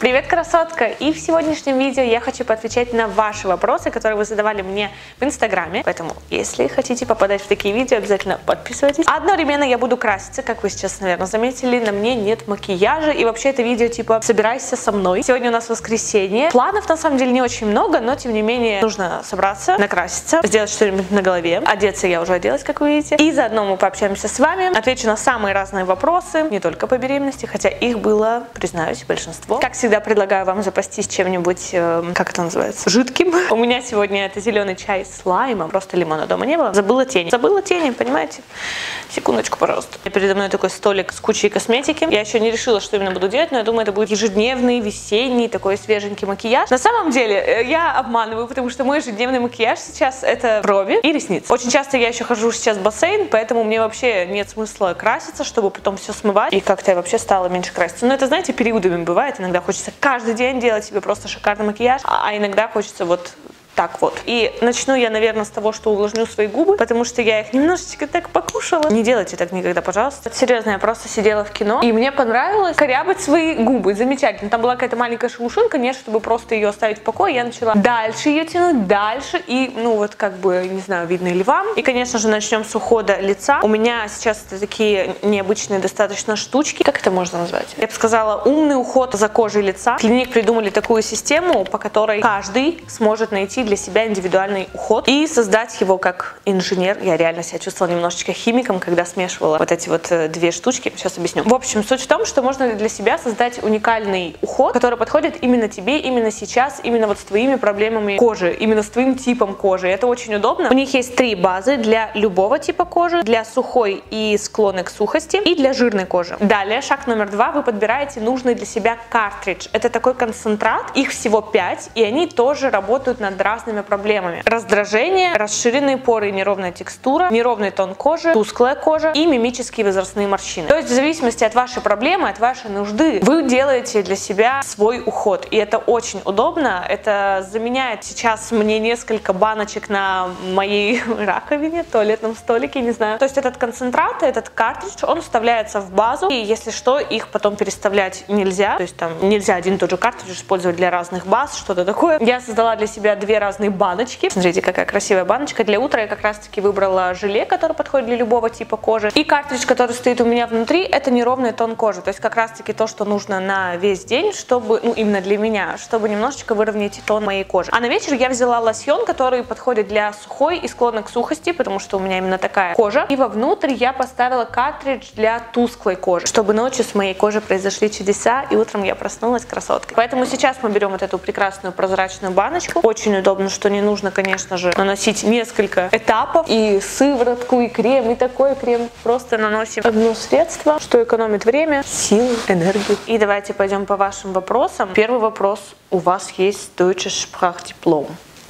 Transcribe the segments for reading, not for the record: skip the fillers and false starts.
Привет, красотка! И в сегодняшнем видео я хочу поотвечать на ваши вопросы, которые вы задавали мне в инстаграме. Поэтому, если хотите попадать в такие видео, обязательно подписывайтесь. Одновременно я буду краситься, как вы сейчас, наверное, заметили, на мне нет макияжа. И вообще это видео типа «Собирайся со мной». Сегодня у нас воскресенье. Планов на самом деле не очень много, но тем не менее нужно собраться, накраситься, сделать что-нибудь на голове. Одеться я уже оделась, как вы видите. И заодно мы пообщаемся с вами, отвечу на самые разные вопросы, не только по беременности, хотя их было, признаюсь, большинство. Как всегда, предлагаю вам запастись чем-нибудь, как это называется, жидким. У меня сегодня это зеленый чай с лаймом. Просто лимона дома не было. Забыла тени. Забыла тени, понимаете? Секундочку, пожалуйста. Передо мной такой столик с кучей косметики. Я еще не решила, что именно буду делать, но я думаю, это будет ежедневный, весенний, такой свеженький макияж. На самом деле, я обманываю, потому что мой ежедневный макияж сейчас это брови и ресницы. Очень часто я еще хожу сейчас в бассейн, поэтому мне вообще нет смысла краситься, чтобы потом все смывать. И как-то я вообще стала меньше краситься. Но это, знаете, периодами бывает. Иногда хочется каждый день делать себе просто шикарный макияж, а иногда хочется вот так вот. И начну я, наверное, с того, что увлажню свои губы, потому что я их немножечко так покушала. Не делайте так никогда, пожалуйста. Серьезно, я просто сидела в кино, и мне понравилось корябать свои губы. Замечательно. Там была какая-то маленькая шелушинка, нет, чтобы просто ее оставить в покое. Я начала дальше ее тянуть, дальше. И, ну вот, как бы, не знаю, видно ли вам. И, конечно же, начнем с ухода лица. У меня сейчас такие необычные достаточно штучки. Как это можно назвать? Я бы сказала, умный уход за кожей лица. Клиник придумали такую систему, по которой каждый сможет найти для себя индивидуальный уход и создать его как инженер. Я реально себя чувствовала немножечко химиком, когда смешивала вот эти вот две штучки. Сейчас объясню. В общем, суть в том, что можно для себя создать уникальный уход, который подходит именно тебе, именно сейчас, именно вот с твоими проблемами кожи, именно с твоим типом кожи. Это очень удобно. У них есть 3 базы для любого типа кожи, для сухой и склонной к сухости, и для жирной кожи. Далее, шаг номер 2, вы подбираете нужный для себя картридж. Это такой концентрат, их всего 5, и они тоже работают над разными проблемами. Раздражение, расширенные поры и неровная текстура, неровный тон кожи, тусклая кожа и мимические возрастные морщины. То есть в зависимости от вашей проблемы, от вашей нужды, вы делаете для себя свой уход. И это очень удобно. Это заменяет сейчас мне несколько баночек на моей раковине, туалетном столике, не знаю. То есть этот концентрат, этот картридж, он вставляется в базу, и если что, их потом переставлять нельзя. То есть там нельзя один и тот же картридж использовать для разных баз, что-то такое. Я создала для себя 2 разные баночки. Смотрите, какая красивая баночка. Для утра я как раз таки выбрала желе, которое подходит для любого типа кожи. И картридж, который стоит у меня внутри, это неровный тон кожи. То есть как раз таки то, что нужно на весь день, чтобы, ну именно для меня, чтобы немножечко выровнять тон моей кожи. А на вечер я взяла лосьон, который подходит для сухой и склонной к сухости, потому что у меня именно такая кожа. И вовнутрь я поставила картридж для тусклой кожи, чтобы ночью с моей кожей произошли чудеса, и утром я проснулась красоткой. Поэтому сейчас мы берем вот эту прекрасную прозрачную баночку. Очень удобно, что не нужно, конечно же, наносить несколько этапов, и сыворотку, и крем, и такой крем. Просто наносим одно средство, что экономит время, силы, энергию. И давайте пойдем по вашим вопросам. Первый вопрос. У вас есть Deutsche Sprachdiplom.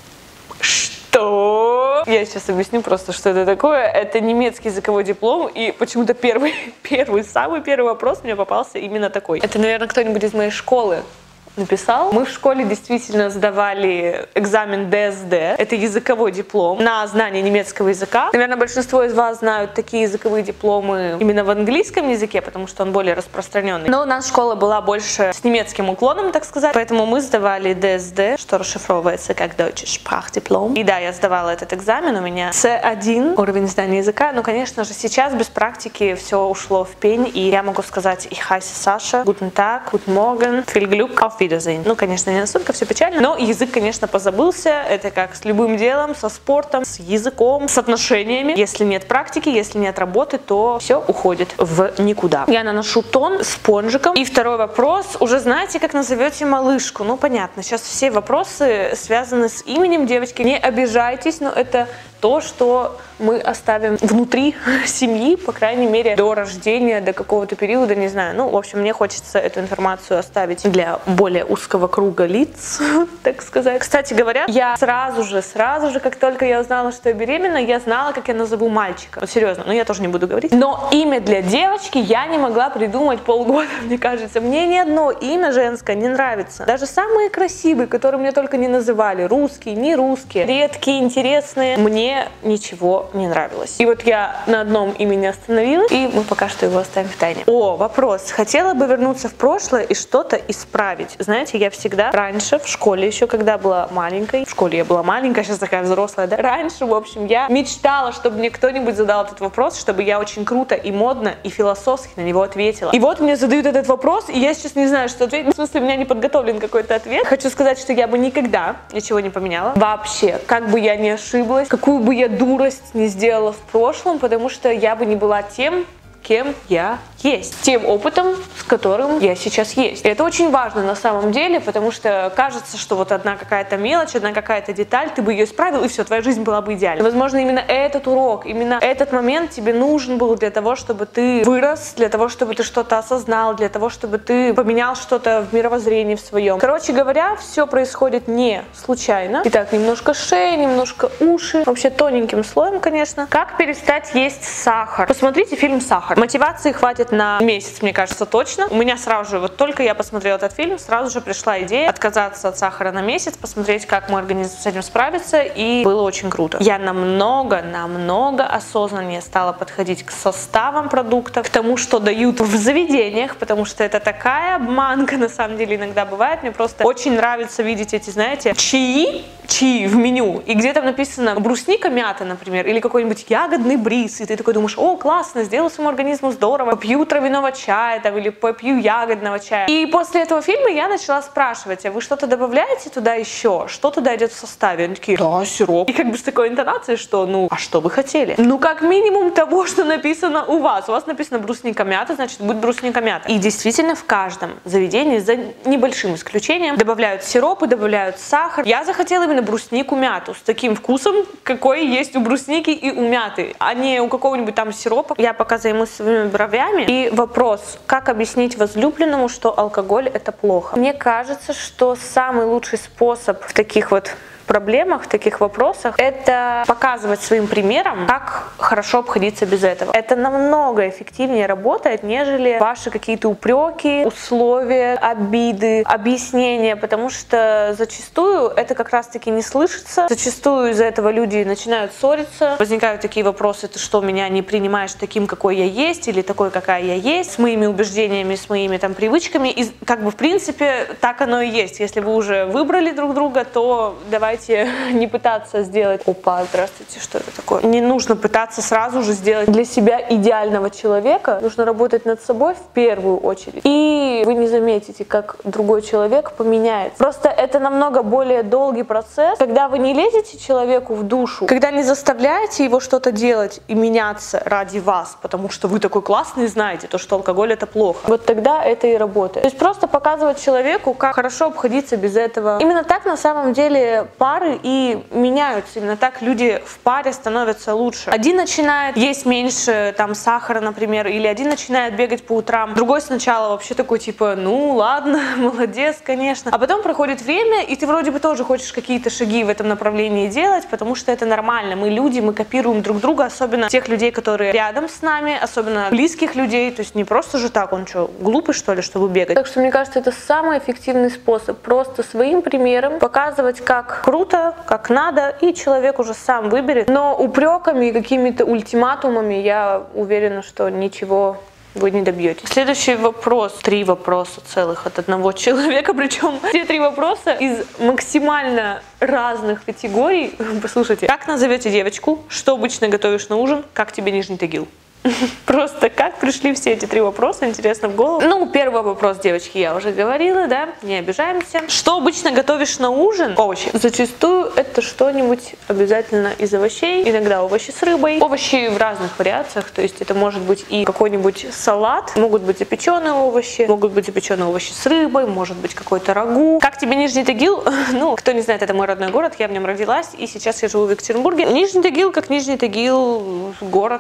Что? Я сейчас объясню просто, что это такое. Это немецкий языковой диплом, и почему-то самый первый вопрос мне попался именно такой. Это, наверное, кто-нибудь из моей школы написал. Мы в школе действительно сдавали экзамен ДСД. Это языковой диплом на знание немецкого языка. Наверное, большинство из вас знают такие языковые дипломы именно в английском языке, потому что он более распространенный. Но у нас школа была больше с немецким уклоном, так сказать. Поэтому мы сдавали ДСД, что расшифровывается как Deutsche Sprachdiplom. И да, я сдавала этот экзамен. У меня C1 уровень знания языка. Но, конечно же, сейчас без практики все ушло в пень. И я могу сказать: Ich heiße Sascha, guten Tag, guten Morgen, viel Glück, auf Wiedersehen. Ну, конечно, не настолько все печально, но язык, конечно, позабылся. Это как с любым делом, со спортом, с языком, с отношениями. Если нет практики, если нет работы, то все уходит в никуда. Я наношу тон спонжиком. И второй вопрос. Уже знаете, как назовете малышку? Ну, понятно. Сейчас все вопросы связаны с именем. Девочки, не обижайтесь, но это то, что мы оставим внутри семьи, по крайней мере, до рождения, до какого-то периода, не знаю. Ну, в общем, мне хочется эту информацию оставить для более узкого круга лиц, так сказать. Кстати говоря, я сразу же, как только я узнала, что я беременна, я знала, как я назову мальчика. Вот серьезно, ну я тоже не буду говорить. Но имя для девочки я не могла придумать полгода, мне кажется. Мне ни одно имя женское не нравится. Даже самые красивые, которые мне только не называли, русские, не русские, редкие, интересные, мне мне ничего не нравилось. И вот я на одном имени остановилась, и мы пока что его оставим в тайне. О, вопрос. Хотела бы вернуться в прошлое и что-то исправить. Знаете, я всегда раньше, в школе еще, когда была маленькой, в школе я была маленькая, сейчас такая взрослая, да? Раньше, в общем, я мечтала, чтобы мне кто-нибудь задал этот вопрос, чтобы я очень круто и модно и философски на него ответила. И вот мне задают этот вопрос, и я сейчас не знаю, что ответить. В смысле, у меня не подготовлен какой-то ответ. Хочу сказать, что я бы никогда ничего не поменяла. Вообще, как бы я ни ошиблась, какую бы я дурость не сделала в прошлом, потому что я бы не была тем, кем я есть, тем опытом, с которым я сейчас есть. И это очень важно на самом деле, потому что кажется, что вот одна какая-то мелочь, одна какая-то деталь, ты бы ее исправил, и все, твоя жизнь была бы идеальна. Возможно, именно этот урок, именно этот момент тебе нужен был для того, чтобы ты вырос, для того, чтобы ты что-то осознал, для того, чтобы ты поменял что-то в мировоззрении в своем. Короче говоря, все происходит не случайно. Итак, немножко шеи, немножко уши, вообще тоненьким слоем, конечно. Как перестать есть сахар? Посмотрите фильм «Сахар». Мотивации хватит на месяц, мне кажется, точно. У меня сразу же, вот только я посмотрела этот фильм, сразу же пришла идея отказаться от сахара на месяц, посмотреть, как мой организм с этим справится, и было очень круто. Я намного осознаннее стала подходить к составам продуктов, к тому, что дают в заведениях, потому что это такая обманка, на самом деле, иногда бывает. Мне просто очень нравится видеть эти, знаете, чаи в меню, и где там написано брусника, мята, например, или какой-нибудь ягодный бриз, и ты такой думаешь: о, классно, сделал своему организму здорово, попью травяного чая там, или попью ягодного чая. И после этого фильма я начала спрашивать: а вы что-то добавляете туда еще? Что туда идет в составе? Они такие: да, сироп. И как бы с такой интонацией, что, ну, а что вы хотели? Ну, как минимум того, что написано у вас. У вас написано брусника, мята, значит, будет брусника, мята. И действительно в каждом заведении, за небольшим исключением, добавляют сиропы, добавляют сахар. Я захотела именно бруснику, мяту с таким вкусом, какой есть у брусники и у мяты, а не у какого-нибудь там сиропа. Я пока займусь своими бровями. И вопрос: как объяснить возлюбленному, что алкоголь — это плохо? Мне кажется, что самый лучший способ в таких вот проблемах, в таких вопросах, это показывать своим примером, как хорошо обходиться без этого. Это намного эффективнее работает, нежели ваши какие-то упреки, условия, обиды, объяснения, потому что зачастую это как раз-таки не слышится. Зачастую из-за этого люди начинают ссориться, возникают такие вопросы: ты что, меня не принимаешь таким, какой я есть, или такой, какая я есть, с моими убеждениями, с моими там привычками. И как бы в принципе так оно и есть. Если вы уже выбрали друг друга, то давайте не пытаться сделать... Опа, здравствуйте, что это такое? Не нужно пытаться сразу же сделать для себя идеального человека. Нужно работать над собой в первую очередь. И вы не заметите, как другой человек поменяется. Просто это намного более долгий процесс, когда вы не лезете человеку в душу, когда не заставляете его что-то делать и меняться ради вас, потому что вы такой классный и знаете, то, что алкоголь — это плохо. Вот тогда это и работает. То есть просто показывать человеку, как хорошо обходиться без этого. Именно так на самом деле пары и меняются. Именно так люди в паре становятся лучше. Один начинает есть меньше там сахара, например, или один начинает бегать по утрам, другой сначала вообще такой типа: ну ладно, молодец, конечно. А потом проходит время, и ты вроде бы тоже хочешь какие-то шаги в этом направлении делать, потому что это нормально. Мы люди, мы копируем друг друга, особенно тех людей, которые рядом с нами, особенно близких людей. То есть не просто же так: он что, глупый что ли, чтобы бегать? Так что мне кажется, это самый эффективный способ. Просто своим примером показывать, как круто, как надо, и человек уже сам выберет. Но упреками и какими-то ультиматумами, я уверена, что ничего вы не добьетесь. Следующий вопрос. 3 вопроса целых от одного человека, причем все 3 вопроса из максимально разных категорий. Послушайте. Как назовете девочку? Что обычно готовишь на ужин? Как тебе Нижний Тагил? Просто как пришли все эти 3 вопроса, интересно, в голову. Ну, первый вопрос, девочки, я уже говорила, да, не обижаемся. Что обычно готовишь на ужин? Овощи. Зачастую это что-нибудь обязательно из овощей, иногда овощи с рыбой. Овощи в разных вариациях, то есть это может быть и какой-нибудь салат, могут быть запеченные овощи, могут быть запеченные овощи с рыбой, может быть какой-то рагу. Как тебе Нижний Тагил? Ну, кто не знает, это мой родной город, я в нем родилась, и сейчас я живу в Екатеринбурге. Нижний Тагил, как Нижний Тагил, город.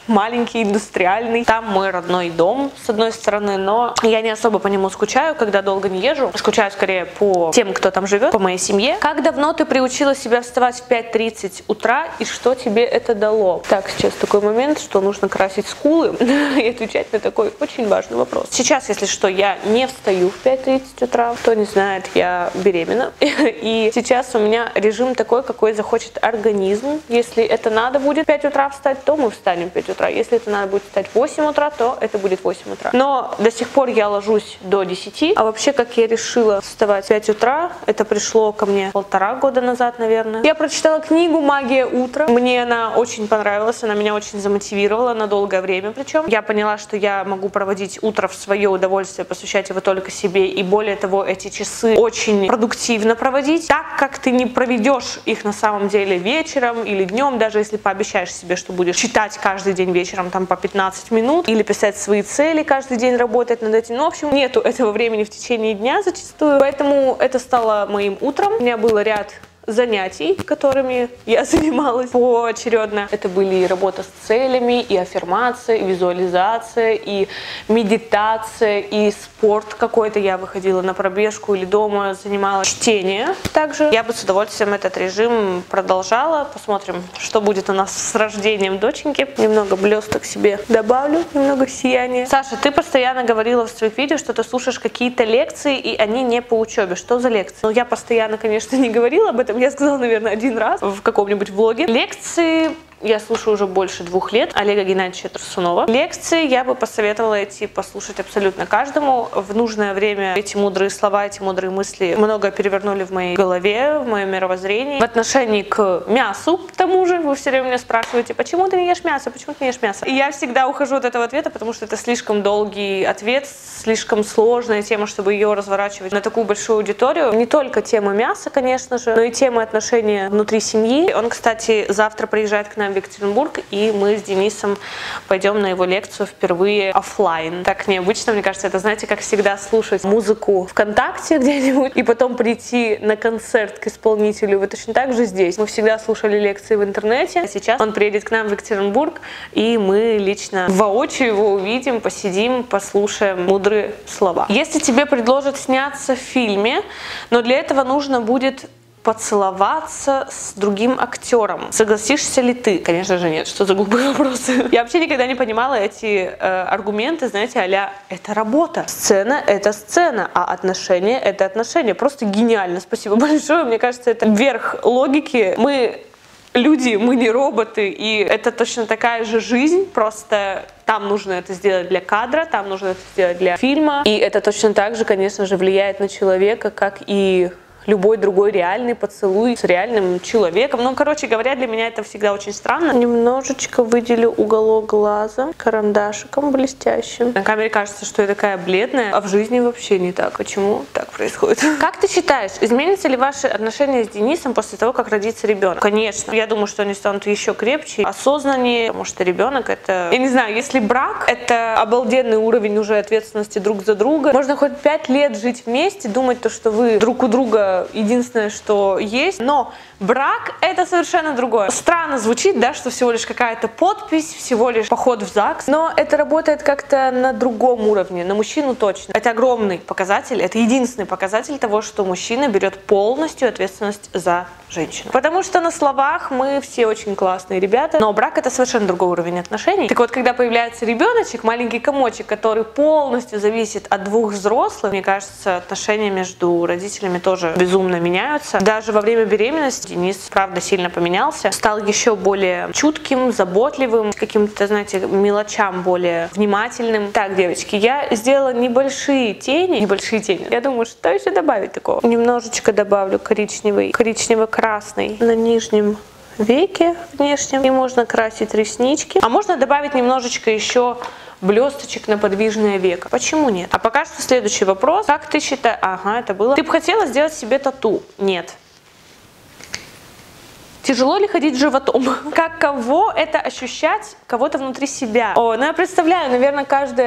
маленький, индустриальный. Там мой родной дом, с одной стороны, но я не особо по нему скучаю, когда долго не езжу. Скучаю скорее по тем, кто там живет, по моей семье. Как давно ты приучила себя вставать в 5:30 утра и что тебе это дало? Так, сейчас такой момент, что нужно красить скулы и отвечать на такой очень важный вопрос. Сейчас, если что, я не встаю в 5:30 утра. Кто не знает, я беременна. И сейчас у меня режим такой, какой захочет организм. Если это надо будет в 5 утра встать, то мы встанем в 5 утра. Если это надо будет встать в 8 утра, то это будет 8 утра. Но до сих пор я ложусь до 10. А вообще, как я решила вставать в 5 утра, это пришло ко мне 1,5 года назад, наверное. Я прочитала книгу «Магия утра». Мне она очень понравилась, она меня очень замотивировала на долгое время причем. Я поняла, что я могу проводить утро в свое удовольствие, посвящать его только себе. И более того, эти часы очень продуктивно проводить, так как ты не проведешь их на самом деле вечером или днем, даже если пообещаешь себе, что будешь читать каждый день вечером там по 15 минут или писать свои цели каждый день, работать над этим. Ну, в общем, нету этого времени в течение дня зачастую, поэтому это стало моим утром. У меня был ряд занятий, которыми я занималась поочередно. Это были и работа с целями, и аффирмация, и визуализация, и медитация, и спорт какой-то. Я выходила на пробежку или дома занималась чтение. Также я бы с удовольствием этот режим продолжала. Посмотрим, что будет у нас с рождением доченьки. Немного блесток себе добавлю, немного сияния. Саша, ты постоянно говорила в своих видео, что ты слушаешь какие-то лекции, и они не по учебе. Что за лекции? Ну, я постоянно, конечно, не говорила об этом. Я сказала, наверное, один раз в каком-нибудь влоге. Лекции я слушаю уже больше 2 лет Олега Геннадьевича Турсунова. Лекции я бы посоветовала идти послушать абсолютно каждому. В нужное время эти мудрые слова, эти мудрые мысли много перевернули в моей голове, в моем мировоззрении. В отношении к мясу, к тому же, вы все время меня спрашиваете, почему ты не ешь мясо, почему ты не ешь мясо? И я всегда ухожу от этого ответа, потому что это слишком долгий ответ, слишком сложная тема, чтобы ее разворачивать на такую большую аудиторию. Не только тема мяса, конечно же, но и тема отношений внутри семьи. Он, кстати, завтра приезжает к нам в Екатеринбург, и мы с Денисом пойдем на его лекцию впервые офлайн. Так необычно, мне кажется, это, знаете, как всегда слушать музыку ВКонтакте где-нибудь и потом прийти на концерт к исполнителю. Вы точно так же здесь. Мы всегда слушали лекции в интернете, а сейчас он приедет к нам в Екатеринбург, и мы лично воочию его увидим, посидим, послушаем мудрые слова. Если тебе предложат сняться в фильме, но для этого нужно будет поцеловаться с другим актером. Согласишься ли ты? Конечно же нет. Что за глупые вопросы? Я вообще никогда не понимала эти аргументы, знаете, а-ля это работа. Сцена — это сцена, а отношения — это отношения. Просто гениально. Спасибо большое. Мне кажется, это верх логики. Мы люди, мы не роботы, и это точно такая же жизнь, просто там нужно это сделать для кадра, там нужно это сделать для фильма. И это точно так же, конечно же, влияет на человека, как и любой другой реальный поцелуй с реальным человеком. Ну, короче говоря, для меня это всегда очень странно. Немножечко выделю уголок глаза карандашиком блестящим. На камере кажется, что я такая бледная, а в жизни вообще не так. Почему так происходит? Как ты считаешь, изменятся ли ваши отношения с Денисом после того, как родится ребенок? Конечно. Я думаю, что они станут еще крепче, осознаннее, потому что ребенок — это... Я не знаю, если брак — это обалденный уровень уже ответственности друг за друга. Можно хоть 5 лет жить вместе, думать то, что вы друг у друга единственное, что есть, но брак — это совершенно другое. Странно звучит, да, что всего лишь какая-то подпись, всего лишь поход в ЗАГС, но это работает как-то на другом уровне, на мужчину точно. Это огромный показатель, это единственный показатель того, что мужчина берет полностью ответственность за женщину. Потому что на словах мы все очень классные ребята, но брак — это совершенно другой уровень отношений. Так вот, когда появляется ребеночек, маленький комочек, который полностью зависит от 2 взрослых, мне кажется, отношения между родителями тоже безумно меняются. Даже во время беременности Денис, правда, сильно поменялся. Стал еще более чутким, заботливым, каким-то, знаете, мелочам более внимательным. Так, девочки, я сделала небольшие тени. Я думаю, что еще добавить такого? Немножечко добавлю коричнево-красный на нижнем веке внешнем. И можно красить реснички. А можно добавить немножечко еще блесточек на подвижное веко. Почему нет? А пока что следующий вопрос. Как ты считаешь... Ага, это было. Ты бы хотела сделать себе тату? Нет. Тяжело ли ходить животом? Каково это ощущать кого-то внутри себя? О, ну я представляю, наверное, каждая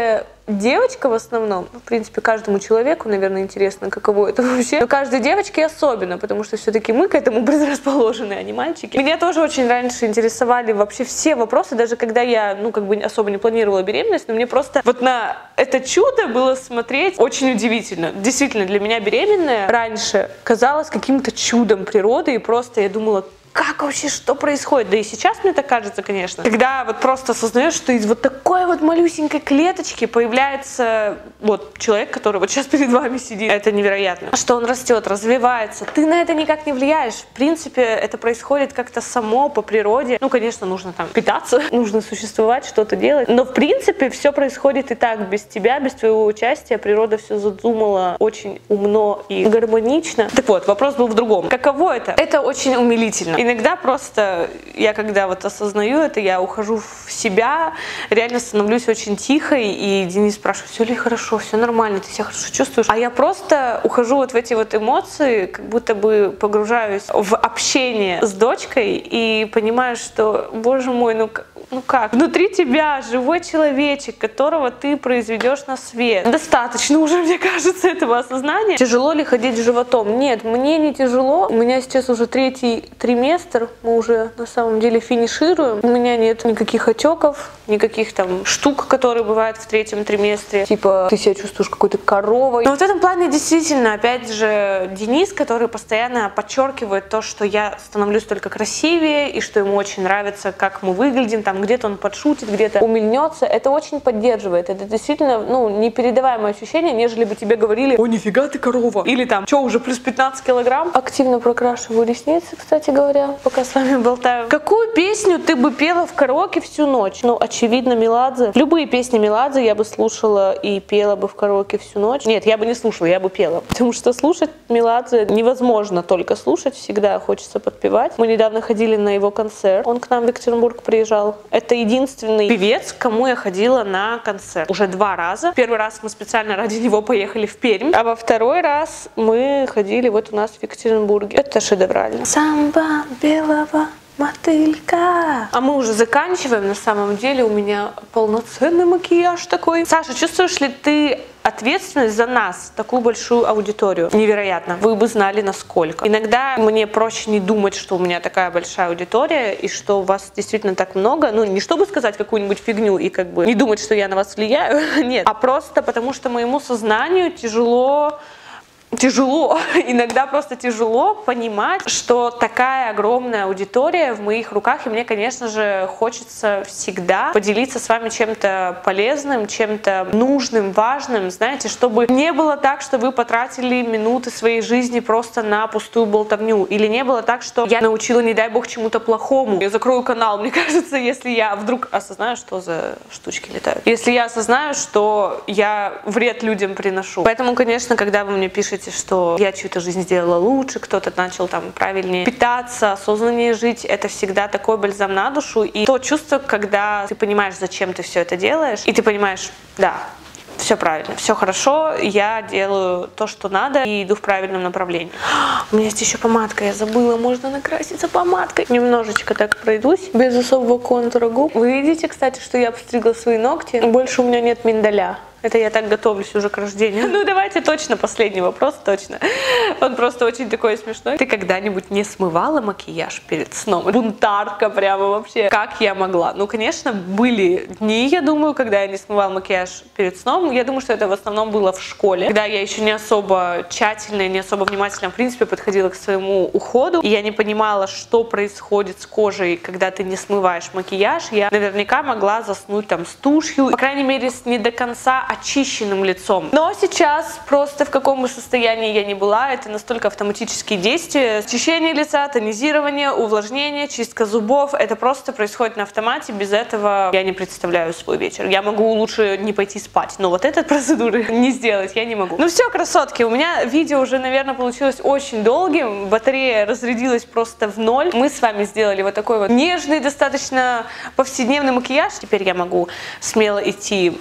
девочка в основном, в принципе, каждому человеку, наверное, интересно, каково это вообще. Но каждой девочке особенно, потому что все-таки мы к этому предрасположены, а не мальчики. Меня тоже очень раньше интересовали вообще все вопросы, даже когда я, особо не планировала беременность, но мне просто вот на это чудо было смотреть очень удивительно. Действительно, для меня беременная раньше казалась каким-то чудом природы, и просто я думала, как вообще, что происходит? Да и сейчас мне так кажется, конечно. Когда вот просто осознаешь, что из вот такой вот малюсенькой клеточки появляется вот человек, который вот сейчас перед вами сидит. Это невероятно. Что он растет, развивается. Ты на это никак не влияешь. В принципе, это происходит как-то само по природе. Конечно, нужно там питаться, нужно существовать, что-то делать. Но в принципе все происходит и так, без тебя, без твоего участия. Природа все задумала очень умно и гармонично. Так вот, вопрос был в другом. Каково это? Это очень умилительно. Иногда просто я, когда вот осознаю это, я ухожу в себя, реально становлюсь очень тихой, и Денис спрашивает, все ли хорошо, все нормально, ты себя хорошо чувствуешь? А я просто ухожу вот в эти вот эмоции, как будто бы погружаюсь в общение с дочкой и понимаю, что, боже мой, ну как? Внутри тебя живой человечек, которого ты произведешь на свет. Достаточно уже, мне кажется, этого осознания. Тяжело ли ходить с животом? Нет, мне не тяжело. У меня сейчас уже 3-й триместр, мы уже на самом деле финишируем. У меня нет никаких отеков, никаких там штук, которые бывают в 3-м триместре. Типа ты себя чувствуешь какой-то коровой. Но вот в этом плане действительно, опять же, Денис, который постоянно подчеркивает то, что я становлюсь только красивее, и что ему очень нравится, как мы выглядим, там где-то он подшутит, где-то умильнется, это очень поддерживает. Это действительно, непередаваемое ощущение, нежели бы тебе говорили, о, нифига ты корова. Или там, что, уже плюс 15 килограмм? Активно прокрашиваю ресницы, кстати говоря, пока с вами болтаю. Какую песню ты бы пела в караоке всю ночь? Очевидно, Меладзе. Любые песни Меладзе я бы слушала и пела бы в караоке всю ночь. Нет, я бы не слушала, я бы пела. Потому что слушать Меладзе невозможно только слушать, всегда хочется подпевать. Мы недавно ходили на его концерт, он к нам в Екатеринбург приезжал. Это единственный певец, к кому я ходила на концерт. Уже 2 раза. Первый раз мы специально ради него поехали в Пермь, а во второй раз мы ходили вот у нас в Екатеринбурге. Это шедеврально. Самба белого мотылька. А мы уже заканчиваем. На самом деле у меня полноценный макияж такой. Саша, чувствуешь ли ты ответственность за нас, такую большую аудиторию? Невероятно. Вы бы знали, насколько. Иногда мне проще не думать, что у меня такая большая аудитория, и что у вас действительно так много. Не чтобы сказать какую-нибудь фигню и как бы не думать, что я на вас влияю. Нет. А просто потому, что моему сознанию тяжело, иногда просто тяжело понимать, что такая огромная аудитория в моих руках, и мне, конечно же, хочется всегда поделиться с вами чем-то полезным, чем-то нужным, важным, знаете, чтобы не было так, что вы потратили минуты своей жизни просто на пустую болтовню, или не было так, что я научила, не дай бог, чему-то плохому. Я закрою канал, мне кажется, если я вдруг осознаю, что за штучки летают. Если я осознаю, что я вред людям приношу. Поэтому, конечно, когда вы мне пишете, что я чью-то жизнь сделала лучше, кто-то начал там правильнее питаться, осознаннее жить, это всегда такой бальзам на душу. И то чувство, когда ты понимаешь, зачем ты все это делаешь, и ты понимаешь, да, все правильно, все хорошо, я делаю то, что надо, и иду в правильном направлении. У меня есть еще помадка, я забыла, можно накраситься помадкой. Немножечко так пройдусь, без особого контура губ. Вы видите, кстати, что я обстригла свои ногти, больше у меня нет миндаля. Это я так готовлюсь уже к рождению. Давайте точно последний вопрос, точно. Он просто очень такой смешной. Ты когда-нибудь не смывала макияж перед сном? Бунтарка прямо вообще. Как я могла? Конечно, были дни, я думаю, когда я не смывала макияж перед сном. Я думаю, что это в основном было в школе, когда я еще не особо тщательно, не особо внимательно, в принципе, подходила к своему уходу. И я не понимала, что происходит с кожей, когда ты не смываешь макияж. Я наверняка могла заснуть там с тушью, по крайней мере, с не до конца очищенным лицом. Но сейчас просто в каком бы состоянии я ни была, это настолько автоматические действия. Очищение лица, тонизирование, увлажнение, чистка зубов. Это просто происходит на автомате. Без этого я не представляю свой вечер. Я могу лучше не пойти спать, но вот этой процедуры не сделать я не могу. Все, красотки, у меня видео уже, наверное, получилось очень долгим. Батарея разрядилась просто в ноль. Мы с вами сделали вот такой вот нежный, достаточно повседневный макияж. Теперь я могу смело идти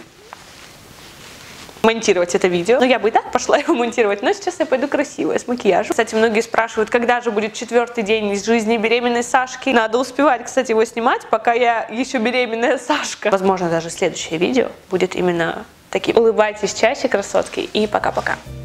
монтировать это видео. Я бы и так пошла его монтировать, но сейчас я пойду красивая, с макияжем. Кстати, многие спрашивают, когда же будет 4-й день из жизни беременной Сашки. Надо успевать, кстати, его снимать, пока я еще беременная Сашка. Возможно, даже следующее видео будет именно Такие улыбайтесь чаще, красотки, и пока-пока.